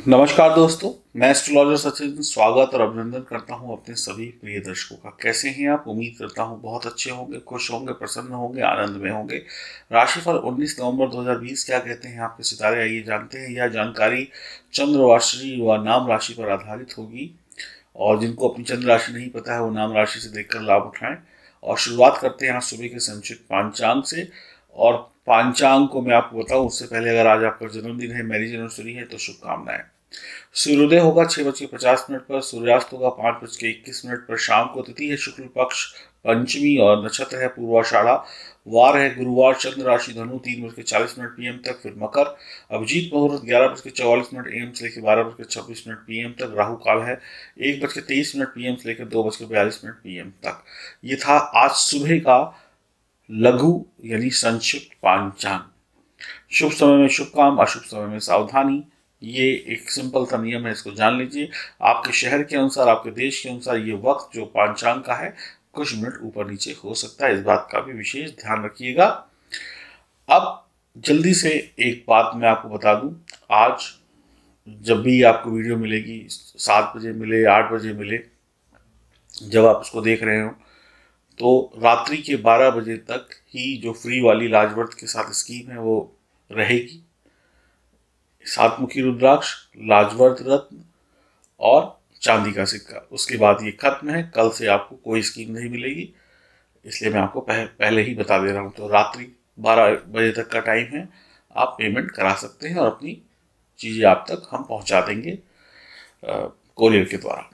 नमस्कार दोस्तों, मैं एस्ट्रोलॉजर सचिन स्वागत और अभिनंदन करता हूं अपने सभी प्रिय दर्शकों का। कैसे हैं आप? उम्मीद करता हूं बहुत अच्छे होंगे, खुश होंगे, प्रसन्न होंगे, आनंद में होंगे। राशिफल 19 नवंबर 2020 क्या कहते हैं आपके सितारे, आइए जानते हैं। यह जानकारी चंद्र राशि व नाम राशि पर आधारित होगी और जिनको अपनी चंद्र राशि नहीं पता है वो नाम राशि से देखकर लाभ उठाएं। और शुरुआत करते हैं आज सुबह के संचित पांचांग से। और पांचांग को मैं आपको बताऊं उससे पहले, अगर आज आपका जन्मदिन है, मैरिज एनिवर्सरी है, तो शुभकामनाएं। सूर्योदय होगा 6:50 पर, सूर्यास्त होगा 5:21 पर, शाम को तिथि है शुक्ल पक्ष पंचमी और नक्षत्र है पूर्वाषाढ़ा। वार है गुरुवार, चंद्र राशि धनु 3:40 PM तक, फिर मकर। अभिजीत मुहूर्त 11:44 AM से लेकर 12:26 PM तक। राहु काल है 1:23 PM से लेकर 2:42 PM तक। ये था आज सुबह का लघु यानी संक्षिप्त पांचांग। शुभ समय में शुभ काम, अशुभ समय में सावधानी, ये एक सिंपल सा नियम है, इसको जान लीजिए। आपके शहर के अनुसार, आपके देश के अनुसार ये वक्त जो पांचांग का है कुछ मिनट ऊपर नीचे हो सकता है, इस बात का भी विशेष ध्यान रखिएगा। अब जल्दी से एक बात मैं आपको बता दूं, आज जब भी आपको वीडियो मिलेगी, 7 बजे मिले, 8 बजे मिले, जब आप उसको देख रहे हो, तो रात्रि के 12 बजे तक ही जो फ्री वाली लाजवर्थ के साथ स्कीम है वो रहेगी। सातमुखी रुद्राक्ष, लाजवर्त रत्न और चांदी का सिक्का। उसके बाद ये खत्म है, कल से आपको कोई स्कीम नहीं मिलेगी, इसलिए मैं आपको पहले ही बता दे रहा हूँ। तो रात्रि 12 बजे तक का टाइम है, आप पेमेंट करा सकते हैं और अपनी चीज़ें आप तक हम पहुँचा देंगे कोरियर के द्वारा।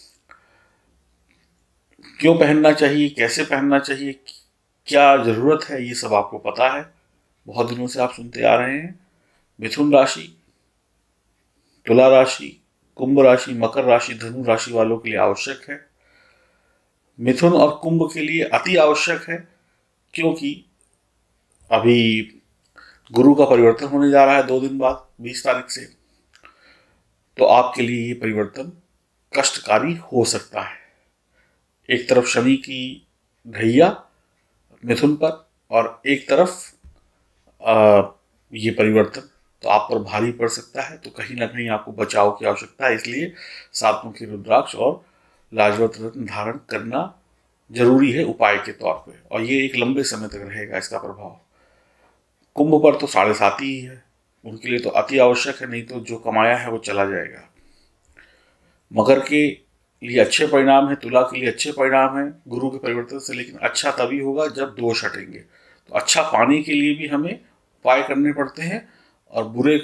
क्यों पहनना चाहिए, कैसे पहनना चाहिए, क्या ज़रूरत है, ये सब आपको पता है, बहुत दिनों से आप सुनते आ रहे हैं। मिथुन राशि, तुला राशि, कुंभ राशि, मकर राशि, धनु राशि वालों के लिए आवश्यक है। मिथुन और कुंभ के लिए अति आवश्यक है, क्योंकि अभी गुरु का परिवर्तन होने जा रहा है 2 दिन बाद, 20 तारीख से। तो आपके लिए ये परिवर्तन कष्टकारी हो सकता है। एक तरफ शनि की ढैया मिथुन पर और एक तरफ ये परिवर्तन तो आप पर भारी पड़ सकता है। तो कहीं ना कहीं आपको बचाव की आवश्यकता है, इसलिए सातमुखी रुद्राक्ष और लाजवत रत्न धारण करना जरूरी है उपाय के तौर पे, और ये एक लंबे समय तक रहेगा इसका प्रभाव। कुंभ पर तो 7.5 ही है, उनके लिए तो अति आवश्यक है, नहीं तो जो कमाया है वो चला जाएगा। मकर के लिए अच्छे परिणाम है, तुला के लिए अच्छे परिणाम है गुरु के परिवर्तन से, लेकिन अच्छा तभी होगा जब दोष हटेंगे। तो अच्छा पाने के लिए भी हमें उपाय करने पड़ते हैं और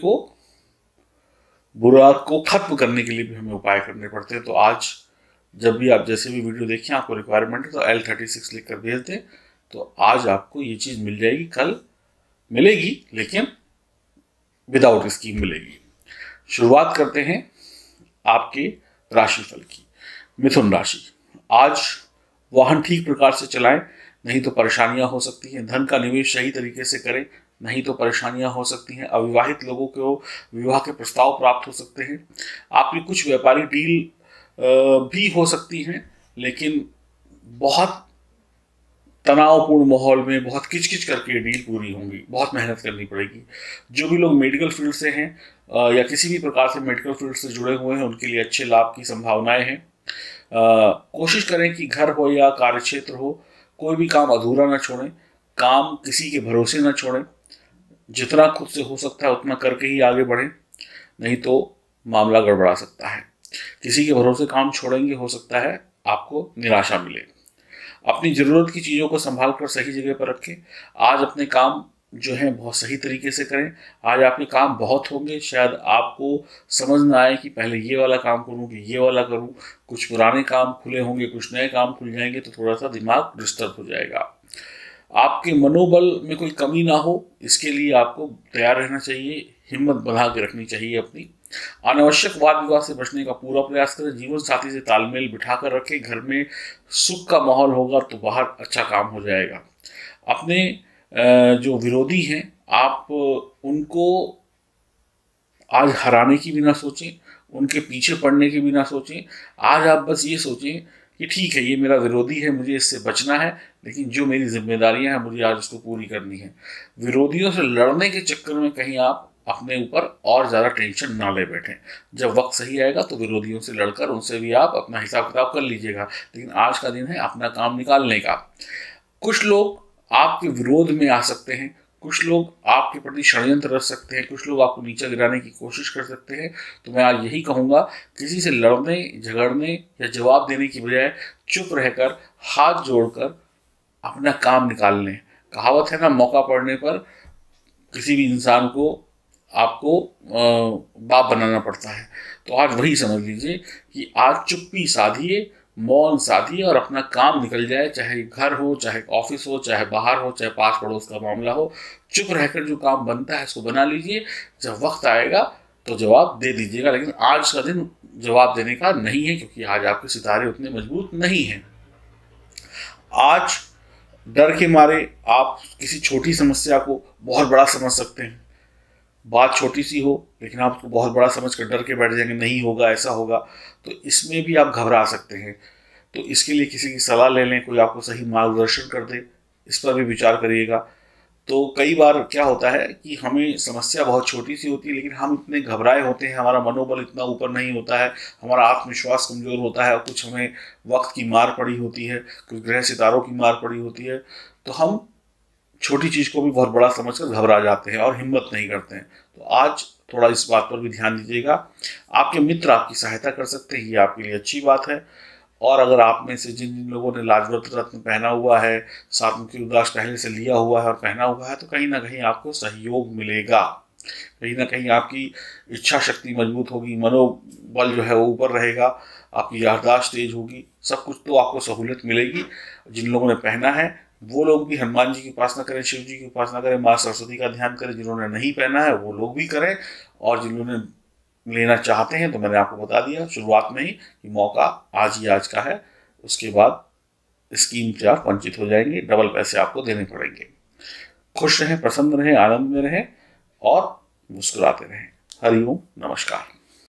बुरा को खत्म करने के लिए भी हमें उपाय करने पड़ते हैं। तो आज जब भी आप जैसे भी वीडियो देखें, आपको रिक्वायरमेंट है तो L36 लिख कर भेज दें, तो आज आपको ये चीज़ मिल जाएगी, कल मिलेगी लेकिन विदाउट स्कीम मिलेगी। शुरुआत करते हैं आपके राशिफल की। मिथुन राशि, आज वाहन ठीक प्रकार से चलाएं, नहीं तो परेशानियां हो सकती हैं। धन का निवेश सही तरीके से करें, नहीं तो परेशानियां हो सकती हैं। अविवाहित लोगों को विवाह के प्रस्ताव प्राप्त हो सकते हैं। आपकी कुछ व्यापारिक डील भी हो सकती हैं, लेकिन बहुत तनावपूर्ण माहौल में बहुत किचकिच करके डील पूरी होंगी, बहुत मेहनत करनी पड़ेगी। जो भी लोग मेडिकल फील्ड से हैं या किसी भी प्रकार से मेडिकल फील्ड से जुड़े हुए हैं, उनके लिए अच्छे लाभ की संभावनाएं हैं। कोशिश करें कि घर हो या कार्यक्षेत्र हो, कोई भी काम अधूरा न छोड़ें, काम किसी के भरोसे न छोड़ें। जितना खुद से हो सकता है उतना करके ही आगे बढ़ें, नहीं तो मामला गड़बड़ा सकता है। किसी के भरोसे काम छोड़ेंगे, हो सकता है आपको निराशा मिले। अपनी ज़रूरत की चीज़ों को संभाल कर सही जगह पर रखें। आज अपने काम जो है बहुत सही तरीके से करें। आज आपके काम बहुत होंगे, शायद आपको समझ ना आए कि पहले ये वाला काम करूं कि ये वाला करूं। कुछ पुराने काम खुले होंगे, कुछ नए काम खुल जाएंगे, तो थोड़ा सा दिमाग डिस्टर्ब हो जाएगा। आपके मनोबल में कोई कमी ना हो, इसके लिए आपको तैयार रहना चाहिए, हिम्मत बना के रखनी चाहिए अपनी। अनावश्यक वाद विवाद से बचने का पूरा प्रयास करें। जीवन साथी से तालमेल बिठा कर रखें। घर में सुख का माहौल होगा तो बाहर अच्छा काम हो जाएगा। अपने जो विरोधी हैं, आप उनको आज हराने की भी ना सोचें, उनके पीछे पड़ने की भी ना सोचें। आज आप बस ये सोचें कि ठीक है, ये मेरा विरोधी है, मुझे इससे बचना है, लेकिन जो मेरी जिम्मेदारियां हैं मुझे आज उसको पूरी करनी है। विरोधियों से लड़ने के चक्कर में कहीं आप अपने ऊपर और ज़्यादा टेंशन ना ले बैठें। जब वक्त सही आएगा तो विरोधियों से लड़कर उनसे भी आप अपना हिसाब किताब कर लीजिएगा, लेकिन आज का दिन है अपना काम निकालने का। कुछ लोग आपके विरोध में आ सकते हैं, कुछ लोग आपके प्रति षड्यंत्र रच सकते हैं, कुछ लोग आपको नीचा गिराने की कोशिश कर सकते हैं। तो मैं आज यही कहूँगा, किसी से लड़ने झगड़ने या जवाब देने की बजाय चुप रहकर हाथ जोड़कर अपना काम निकाल लें। कहावत है ना, मौका पड़ने पर किसी भी इंसान को आपको बाप बनाना पड़ता है। तो आज वही समझ लीजिए कि आज चुप्पी साधिए, मौन साधिए और अपना काम निकल जाए, चाहे घर हो, चाहे ऑफिस हो, चाहे बाहर हो, चाहे पास पड़ोस का मामला हो। चुप रहकर जो काम बनता है उसको बना लीजिए। जब वक्त आएगा तो जवाब दे दीजिएगा, लेकिन आज का दिन जवाब देने का नहीं है, क्योंकि आज आपके सितारे उतने मजबूत नहीं हैं। आज डर के मारे आप किसी छोटी समस्या को बहुत बड़ा समझ सकते हैं। बात छोटी सी हो लेकिन आप उसको बहुत बड़ा समझ कर डर के बैठ जाएंगे, नहीं होगा, ऐसा होगा, तो इसमें भी आप घबरा सकते हैं। तो इसके लिए किसी की सलाह ले लें, कोई आपको सही मार्गदर्शन कर दे, इस पर भी विचार करिएगा। तो कई बार क्या होता है कि हमें समस्या बहुत छोटी सी होती है, लेकिन हम इतने घबराए होते हैं, हमारा मनोबल इतना ऊपर नहीं होता है, हमारा आत्मविश्वास कमज़ोर होता है, और कुछ हमें वक्त की मार पड़ी होती है, कुछ ग्रह सितारों की मार पड़ी होती है, तो हम छोटी चीज़ को भी बहुत बड़ा समझकर घबरा जाते हैं और हिम्मत नहीं करते हैं। तो आज थोड़ा इस बात पर भी ध्यान दीजिएगा। आपके मित्र आपकी सहायता कर सकते हैं, ये आपके लिए अच्छी बात है। और अगर आप में से जिन जिन लोगों ने लाजपत रत्न पहना हुआ है, सातमुखी रुद्राक्ष पहले से लिया हुआ है और पहना हुआ है, तो कहीं ना कहीं आपको सहयोग मिलेगा, कहीं ना कहीं आपकी इच्छा शक्ति मजबूत होगी, मनोबल जो है वो ऊपर रहेगा, आपकी याददाश्त तेज होगी, सब कुछ तो आपको सहूलियत मिलेगी। जिन लोगों ने पहना है वो लोग भी हनुमान जी की उपासना करें, शिव जी की उपासना करें, माँ सरस्वती का ध्यान करें। जिन्होंने नहीं पहना है वो लोग भी करें, और जिन्होंने लेना चाहते हैं तो मैंने आपको बता दिया शुरुआत में ही कि मौका आज ही आज का है, उसके बाद स्कीम से आप वंचित हो जाएंगे, डबल पैसे आपको देने पड़ेंगे। खुश रहें, प्रसन्न रहें, आनंद में रहें और मुस्कुराते रहें। हरिओम, नमस्कार।